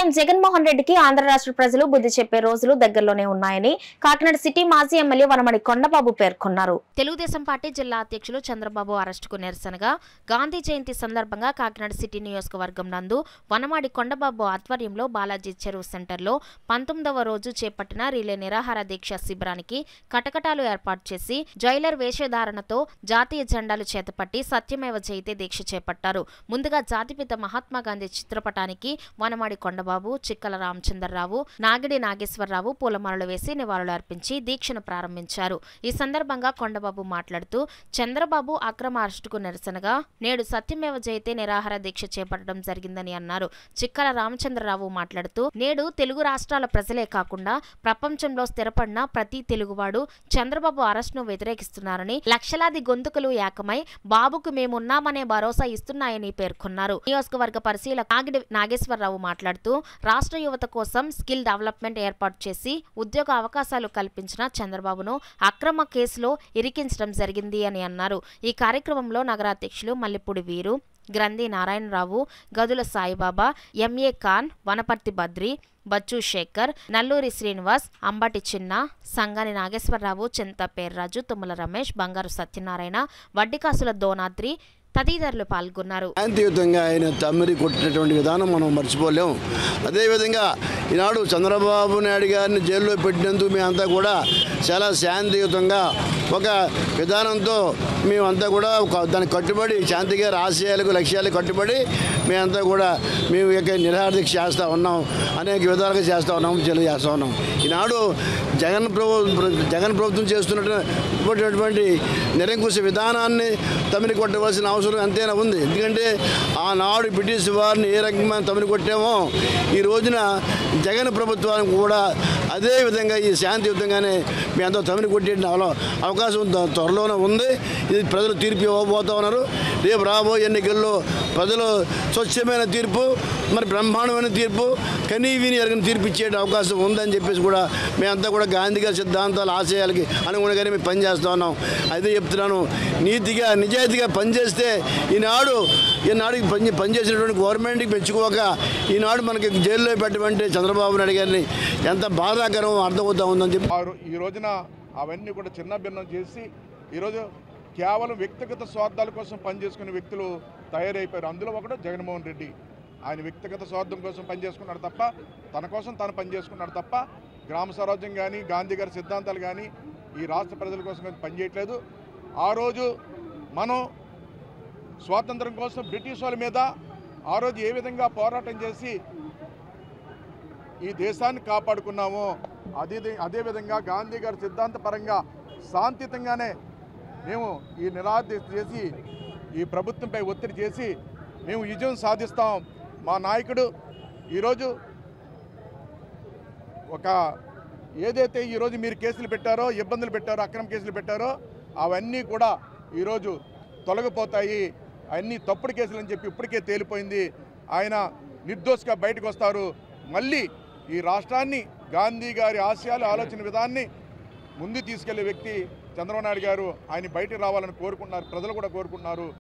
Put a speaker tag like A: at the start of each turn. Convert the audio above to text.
A: జగన్మోహన్ రెడ్డికి ఆంధ్ర రాష్ట్ర ప్రజలు బుద్ధి చెప్పే రోజులు దగ్గరలోనే ఉన్నాయని కాకినాడ సిటీ మాజీ ఎమ్మెల్యే వనమడి కొండబాబు పేర్కొన్నారు. తెలుగుదేశం పార్టీ జిల్లా అధ్యక్షులు చంద్రబాబు అరెస్టుకు నిరసనగా గాంధీ జయంతి సందర్భంగా కాకినాడ సిటీ నియోజకవర్గం నందు వనమడి కొండబాబు ఆధ్వర్యంలో బాలాజీ చెరువు సెంటర్లో 19వ రోజు చేపట్టిన రిలే నిరాహార దీక్ష శిబిరానికి కటకటాలు ఏర్పాటు చేసి జైలర్ వేషధారణతో జాతీయ జెండాలు చేతపట్టి సత్యమేవ జయతే దీక్ష చేపట్టారు. ముందుగా జాతిపిత మహాత్మా గాంధీ చిత్రపటానికి వనమడి కొండబాబు, చిక్కల రామచంద్రరావు, నాగిడి నాగేశ్వరరావు పూలమాలలు వేసి నివాళులు అర్పించి దీక్షను ప్రారంభించారు. ఈ సందర్భంగా కొండబాబు మాట్లాడుతూ చంద్రబాబు అక్రమ అరెస్టుకు నిరసనగా నేడు సత్యమేవ జయతే నిరాహార దీక్ష చేపట్టడం జరిగిందని అన్నారు. చిక్కల రామచంద్రరావు మాట్లాడుతూ నేడు తెలుగు రాష్ట్రాల ప్రజలే కాకుండా ప్రపంచంలో స్థిరపడిన ప్రతి తెలుగువాడు చంద్రబాబు అరెస్టును వ్యతిరేకిస్తున్నారని, లక్షలాది గొంతుకలు ఏకమై బాబుకు మేమున్నామనే భరోసా ఇస్తున్నాయని పేర్కొన్నారు. నియోజకవర్గ పరిశీలక నాగిడి నాగేశ్వరరావు మాట్లాడుతూ రాష్ట్ర యువత కోసం స్కిల్ డెవలప్మెంట్ ఏర్పాటు చేసి ఉద్యోగ అవకాశాలు కల్పించిన చంద్రబాబును అక్రమ కేసులో ఇరికించడం జరిగింది అని అన్నారు. ఈ కార్యక్రమంలో నగరాధ్యక్షులు మల్లిపూడి వీరు, గ్రంథి నారాయణరావు, గదుల సాయిబాబా, ఎంఏ ఖాన్, వనపర్తి బద్రి, బచ్చు శేఖర్, నల్లూరి శ్రీనివాస్, అంబటి చిన్న, సంగాని నాగేశ్వరరావు, చింత పేర్రాజు, తుమ్మల రమేష్, బంగారు సత్యనారాయణ, వడ్డికాసుల దోనాద్రి తదితరులు పాల్గొన్నారు.
B: శాంతియుతంగా ఆయన తమ్మిడి కొట్టినటువంటి విధానం మనం మర్చిపోలేం. అదేవిధంగా ఈనాడు చంద్రబాబు నాయుడు గారిని జైల్లో పెట్టినందుకు మేమంతా కూడా చాలా శాంతియుతంగా ఒక విధానంతో మేమంతా కూడా దానికి కట్టుబడి శాంతి గారి ఆశయాలకు లక్ష్యాలకు కట్టుబడి మేమంతా కూడా మేము ఇక నిరాహార దీక్ష చేస్తూ ఉన్నాం, అనేక విధాలుగా చేస్తూ ఉన్నాం, తెలియజేస్తూ ఉన్నాం. ఈనాడు జగన్ ప్రభుత్వం చేస్తున్నటువంటి నిరంకుశ విధానాన్ని తమిళ కొట్టవలసిన అవసరం ఎంతైనా ఉంది. ఎందుకంటే ఆనాడు బ్రిటిష్ వారిని ఏ రకంగా తమిళ కొట్టామో ఈ రోజున జగన్ ప్రభుత్వానికి కూడా అదే విధంగా ఈ శాంతియుతంగానే మీ అంతా తమిళ కొట్టే అవకాశం త్వరలోనే ఉంది. ఇది ప్రజలు తీర్పు ఇవ్వబోతూ ఉన్నారు. రేపు రాబోయే ఎన్నికల్లో ప్రజలు స్వచ్ఛమైన తీర్పు, మరి బ్రహ్మాండమైన తీర్పు, కనీవిని ఎరగని తీర్పు ఇచ్చే అవకాశం ఉందని చెప్పేసి కూడా మేమంతా కూడా గాంధీ గారి సిద్ధాంతాల ఆశయాలకి అనుగుణంగానే మేము పనిచేస్తూ ఉన్నాం. అదే చెప్తున్నాను, నీతిగా నిజాయితీగా పనిచేస్తే ఈనాడు పనిచేసినటువంటి గవర్నమెంట్కి మెచ్చుకోక ఈనాడు మనకి జైల్లో పెట్టమంటే చంద్రబాబు నాయుడు గారిని ఎంత బాధాకరం అర్థమవుతా ఉందని చెప్పి
C: ఈ రోజున అవన్నీ కూడా చిన్న భిన్నం చేసి ఈరోజు కేవలం వ్యక్తిగత స్వార్థాల కోసం పనిచేసుకునే వ్యక్తులు తయారైపోయారు. అందులో ఒకడు జగన్మోహన్ రెడ్డి. ఆయన వ్యక్తిగత స్వార్థం కోసం పనిచేసుకున్నాడు తప్ప, తన కోసం తాను పనిచేసుకున్నాడు తప్ప గ్రామ స్వరాజ్యం కానీ గాంధీ గారి సిద్ధాంతాలు కానీ ఈ రాష్ట్ర ప్రజల కోసం పనిచేయట్లేదు. ఆ రోజు మనం స్వాతంత్రం కోసం బ్రిటిష్ వాళ్ళ మీద ఆ రోజు ఏ విధంగా పోరాటం చేసి ఈ దేశాన్ని కాపాడుకున్నామో అదేవిధంగా గాంధీ గారి సిద్ధాంతపరంగా శాంతియుతంగానే మేము ఈ నిరాహార చేసి ఈ ప్రభుత్వంపై ఒత్తిడి చేసి మేము విజయం సాధిస్తాం. మా నాయకుడు ఈరోజు ఏదైతే ఈరోజు మీరు కేసులు పెట్టారో, ఇబ్బందులు పెట్టారో, అక్రమ కేసులు పెట్టారో అవన్నీ కూడా ఈరోజు తొలగిపోతాయి. అన్నీ తప్పుడు కేసులు అని చెప్పి ఇప్పటికే తేలిపోయింది. ఆయన నిర్దోషిగా బయటకు వస్తారు. మళ్ళీ ఈ రాష్ట్రాన్ని గాంధీ గారి ఆశయాలు ఆలోచన విధాన్ని ముందు తీసుకెళ్లే వ్యక్తి చంద్రబాబు నాయుడు గారు. ఆయన బయటకు రావాలని కోరుకుంటున్నారు, ప్రజలు కూడా కోరుకుంటున్నారు.